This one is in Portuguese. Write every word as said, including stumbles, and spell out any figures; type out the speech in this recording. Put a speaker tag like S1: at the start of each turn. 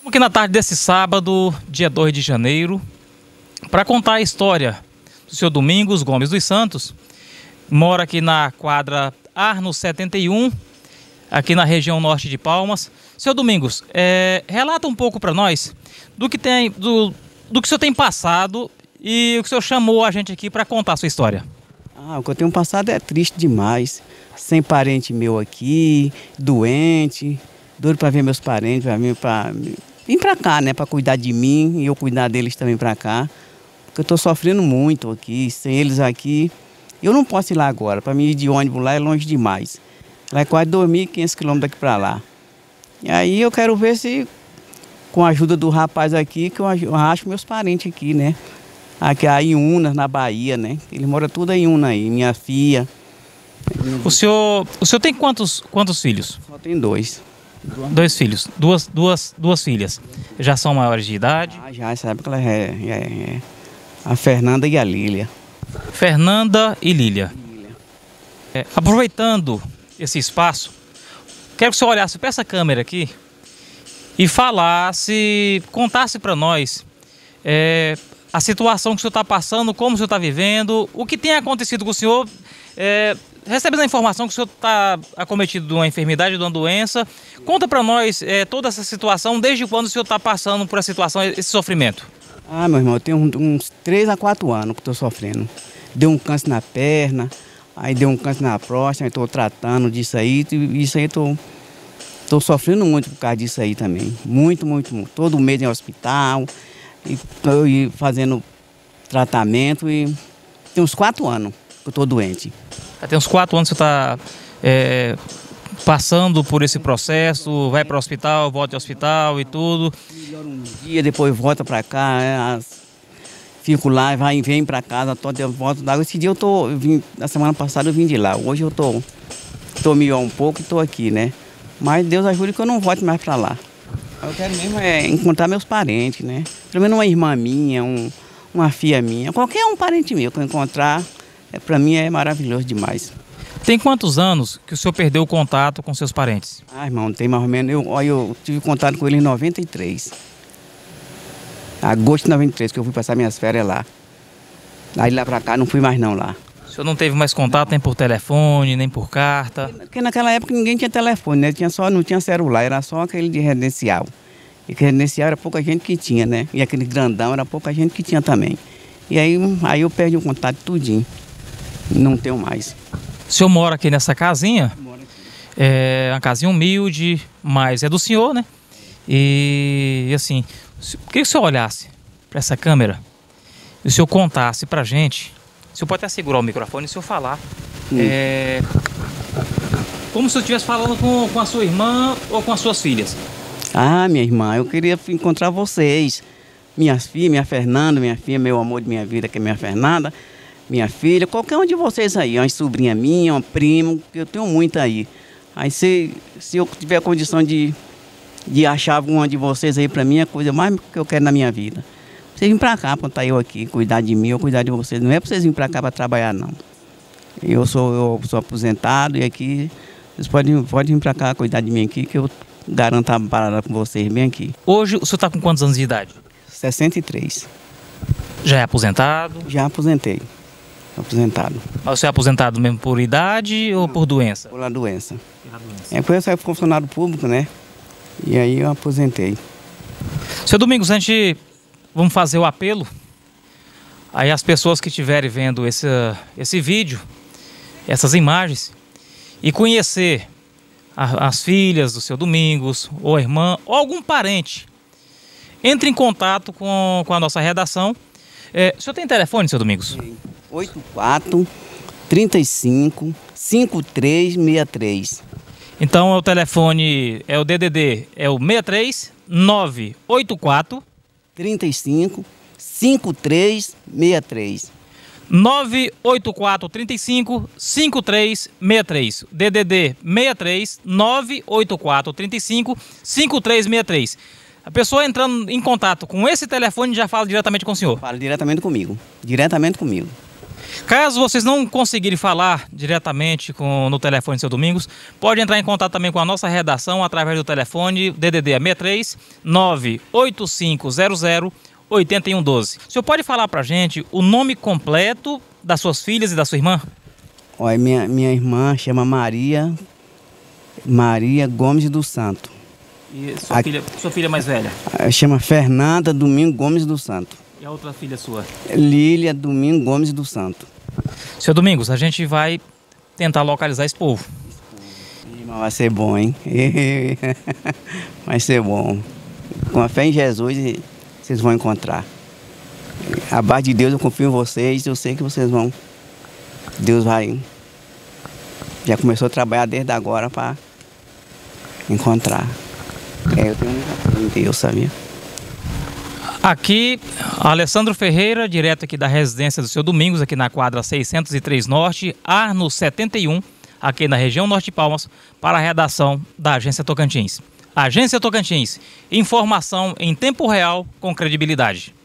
S1: Estamos aqui na tarde desse sábado, dia dois de janeiro, para contar a história do senhor Domingos Gomes dos Santos. Mora aqui na quadra Arno setenta e um, aqui na região norte de Palmas. Senhor Domingos, é, relata um pouco para nós do que, tem, do, do que o senhor tem passado e o que o senhor chamou a gente aqui para contar a sua história.
S2: Ah, o que eu tenho passado é triste demais. Sem parente meu aqui, doente, doido para ver meus parentes, para vir para vir para cá, né, para cuidar de mim e eu cuidar deles também para cá. Porque eu estou sofrendo muito aqui, sem eles aqui. Eu não posso ir lá agora, para mim ir de ônibus lá é longe demais. Lá é quase dois mil e quinhentos quilômetros daqui para lá. E aí eu quero ver se, com a ajuda do rapaz aqui, que eu acho meus parentes aqui, né? Aqui a Iuna, na Bahia, né? Ele mora tudo em Iuna aí, minha filha.
S1: O senhor, o senhor tem quantos, quantos filhos?
S2: Só tem dois.
S1: Dois filhos, duas, duas, duas filhas. Já são maiores de idade?
S2: Ah, já, essa época ela é, é, é a Fernanda e a Lília.
S1: Fernanda e Lília. É, aproveitando esse espaço, quero que o senhor olhasse para essa câmera aqui e falasse, contasse para nós é, a situação que o senhor está passando, como o senhor está vivendo, o que tem acontecido com o senhor. É, recebendo a informação que o senhor está acometido de uma enfermidade, de uma doença. Conta para nós é, toda essa situação, desde quando o senhor está passando por essa situação, esse sofrimento.
S2: Ah, meu irmão, eu tenho uns três a quatro anos que estou sofrendo. Deu um câncer na perna, aí deu um câncer na próstata, estou tratando disso aí, e isso aí estou tô, tô sofrendo muito por causa disso aí também. Muito, muito, muito. Todo mês em hospital, e, e fazendo tratamento, e tem uns quatro anos que eu estou doente.
S1: Tem uns quatro anos que você está é, passando por esse processo, vai para o hospital, volta ao hospital e tudo.
S2: Melhora um dia, depois volta para cá, é, fico lá, vai, vem para casa, tô, eu volto d'água. Esse dia eu tô, eu vim, na semana passada eu vim de lá, hoje eu tô, tô melhor um pouco e tô aqui, né? Mas Deus ajude que eu não volte mais para lá. Eu quero mesmo é encontrar meus parentes, né? Pelo menos uma irmã minha, um, uma filha minha, qualquer um parente meu que eu encontrar. É, para mim é maravilhoso demais.
S1: Tem quantos anos que o senhor perdeu o contato com seus parentes?
S2: Ah, irmão, tem mais ou menos. Eu, eu tive contato com ele em noventa e três. Agosto de noventa e três, que eu fui passar minhas férias lá. Aí lá pra cá não fui mais não lá.
S1: O senhor não teve mais contato nem por telefone, nem por carta?
S2: Porque naquela época ninguém tinha telefone, né? Tinha só, não tinha celular, era só aquele de residencial. E aquele residencial era pouca gente que tinha, né? E aquele grandão era pouca gente que tinha também. E aí, aí eu perdi o contato tudinho. Não tenho mais.
S1: O senhor mora aqui nessa casinha? Moro aqui. É uma casinha humilde, mas é do senhor, né? E assim, queria que o senhor olhasse para essa câmera e o senhor contasse pra gente. O senhor pode até segurar o microfone e o senhor falar. Hum. É, como se eu estivesse falando com, com a sua irmã ou com as suas filhas.
S2: Ah, minha irmã, eu queria encontrar vocês. Minhas filhas, minha Fernanda, minha filha, meu amor de minha vida, que é minha Fernanda. Minha filha, qualquer um de vocês aí, uma sobrinha minha, um primo, que eu tenho muito aí. Aí se, se eu tiver condição de, de achar alguma de vocês aí pra mim, é a coisa mais que eu quero na minha vida. Vocês virem pra cá, pra estar eu aqui, cuidar de mim ou cuidar de vocês. Não é pra vocês virem pra cá pra trabalhar, não. Eu sou, eu sou aposentado e aqui, vocês podem, podem vir pra cá cuidar de mim aqui, que eu garanto a parada com vocês bem aqui.
S1: Hoje o senhor tá com quantos anos de idade?
S2: sessenta e três. Já
S1: é aposentado?
S2: Já aposentei. Aposentado.
S1: Mas você é aposentado mesmo por idade ou por doença?
S2: Por doença. Pela doença. É, porque eu saí funcionário público, né? E aí eu aposentei.
S1: Seu Domingos, a gente vamos fazer o apelo. Aí as pessoas que estiverem vendo esse, esse vídeo, essas imagens, e conhecer a, as filhas do seu Domingos, ou a irmã, ou algum parente, entre em contato com, com a nossa redação. É, o senhor tem telefone, seu Domingos?
S2: Sim. oito quatro, trinta e cinco, cinquenta e três sessenta e três.
S1: Então o telefone é o D D D, é o sessenta e três, nove oito quatro,
S2: trinta e cinco, cinquenta e três sessenta e três.
S1: nove oito quatro, trinta e cinco, cinquenta e três sessenta e três. D D D sessenta e três, nove oito quatro, trinta e cinco, cinquenta e três sessenta e três. A pessoa entrando em contato com esse telefone já fala diretamente com o senhor?
S2: Fala diretamente comigo, diretamente comigo.
S1: Caso vocês não conseguirem falar diretamente com, no telefone do seu Domingos, pode entrar em contato também com a nossa redação através do telefone D D D sessenta e três, nove oito cinco zero zero, oito um um dois. O senhor pode falar pra gente o nome completo das suas filhas e da sua irmã?
S2: Olha, minha, minha irmã chama Maria, Maria Gomes do Santo.
S1: E sua,
S2: a,
S1: filha, sua filha mais velha?
S2: Chama Fernanda Domingo Gomes do Santo.
S1: E a outra filha sua?
S2: Lília Domingo Gomes do Santo.
S1: Seu Domingos, a gente vai tentar localizar esse povo.
S2: Vai ser bom, hein? Vai ser bom. Com a fé em Jesus, vocês vão encontrar. Abaixo de Deus, eu confio em vocês. Eu sei que vocês vão. Deus vai. Já começou a trabalhar desde agora para encontrar. É, eu tenho muita fé em Deus, sabia?
S1: Aqui, Alessandro Ferreira, direto aqui da residência do seu Domingos, aqui na quadra seiscentos e três Norte, Arno setenta e um, aqui na região Norte de Palmas, para a redação da Agência Tocantins. Agência Tocantins, informação em tempo real com credibilidade.